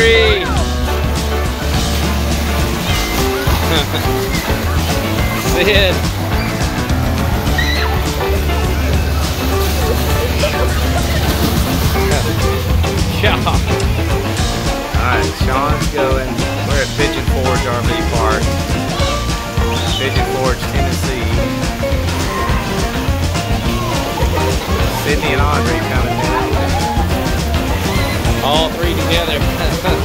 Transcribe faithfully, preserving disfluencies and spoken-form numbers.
three. Sid. Sean. Alright, Sean's going. We're at Pigeon Forge R V Park. Pigeon Forge, Tennessee. Sydney and Audrey coming in. All three together.